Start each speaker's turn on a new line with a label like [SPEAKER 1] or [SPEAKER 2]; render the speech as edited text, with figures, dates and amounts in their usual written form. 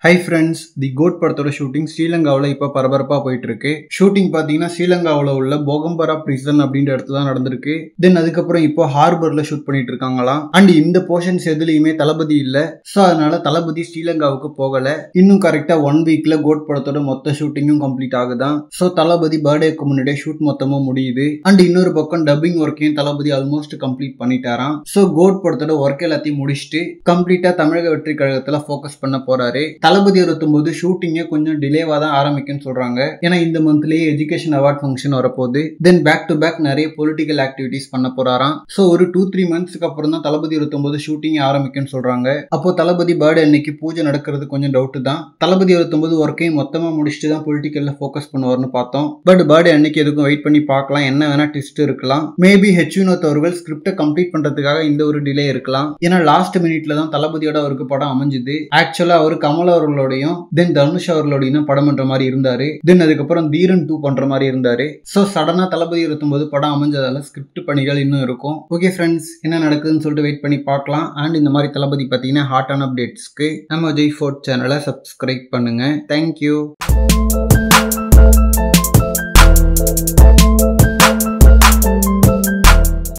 [SPEAKER 1] High friends, the GOAT படத்தோட shooting ஸ்ரீலங்காவில் இப்போ பரபரப்பாக போயிட்டு இருக்கு. ஷூட்டிங் பார்த்தீங்கன்னா ஸ்ரீலங்காவில் உள்ள போகம்பரா பிரிசன் அப்படின்ற இடத்துல தான் நடந்திருக்கு. தென் அதுக்கப்புறம் இப்போ ஹார்பர்ல ஷூட் பண்ணிட்டு இருக்காங்களாம். அண்ட் இந்த போர்ஷன்ஸ் எதுலையுமே தளபதி இல்லை. ஸோ அதனால தளபதி ஸ்ரீலங்காவுக்கு போகல. இன்னும் கரெக்டா 1 வீக்ல கோட் படத்தோட மொத்த ஷூட்டிங்கும் கம்ப்ளீட் ஆகுதான். ஸோ தளபதி பர்த்டேக்கு முன்னாடியே ஷூட் மொத்தமும் முடியுது. அண்ட் இன்னொரு பக்கம் டப்பிங் ஒர்க்கையும் தளபதி ஆல்மோஸ்ட் கம்ப்ளீட் பண்ணிட்டாராம். ஸோ கோட் படத்தோட ஒர்க் எல்லாத்தையும் முடிச்சுட்டு கம்ப்ளீட்டா தமிழக வெற்றி கழகத்துல ஃபோக்கஸ் பண்ண போறாரு. தளபதி 29 ஷூட்டிங்கே கொஞ்சம் டிலேவா தான் ஆரம்பிக்கும்னு சொல்றாங்க. ஏன்னா இந்த மந்த்லயே எஜுகேஷன் அவார்ட் ஃபங்க்ஷன் வரப்போகுது. தென் பேக் டு பேக் நிறைய பொலிட்டிக்கல் ஆக்டிவிட்டிஸ் பண்ண போறாராம். ஸோ ஒரு 2-3 மந்த்ஸ்க்கு அப்புறம் தான் தளபதி 29 ஷூட்டிங் ஆரம்பிக்கும்னு சொல்றாங்க. அப்போ தளபதி பர்த்டே அன்னைக்கு பூஜை நடக்கிறது கொஞ்சம் டவுட் தான். தளபதி 29 ஒர்க்கையும் மொத்தமா முடிச்சுட்டு தான் பொலிட்டிக்கல்ல ஃபோக்கஸ் பண்ணுவார்னு பார்த்தோம். பட் பர்த்டே அன்னைக்கு எதுக்கும் வெயிட் பண்ணி பார்க்கலாம். என்ன வேணா ட்விஸ்ட் இருக்கலாம். மேபி ஹெச் வினோத் அவர்கள் ஸ்கிரிப்டை கம்ப்ளீட் பண்றதுக்காக இந்த ஒரு டிலே இருக்கலாம். ஏன்னா லாஸ்ட் மினிட்ல தான் தளபதியோட அவருக்கு படம் அமைஞ்சுது. ஆக்சுவலா அவர் கமல் அவர்களோடையும் தென் தனுஷ் அவர்களோடையும் படம் பண்ற மாதிரி இருந்தாரு. தென் அதுக்கப்புறம் தீரன் 2 பண்ற மாதிரி இருந்தாரு. சோ சடனா தளபதி 29 படம் அமைஞ்சதால ஸ்கிரிப்ட் பணிகள் இன்னும் இருக்கும். ஓகே ஃப்ரெண்ட்ஸ், என்ன நடக்குதுன்னு சொல்லிட்டு வெயிட் பண்ணி பார்க்கலாம். அண்ட் இந்த மாதிரி தளபதி பார்த்தீங்கன்னா ஹாட்டான அப்டேட்ஸ்க்கு நம்ம ஜெய் ஃபோர்ட் சேனலை சப்ஸ்கிரைப் பண்ணுங்க. தேங்க்யூ.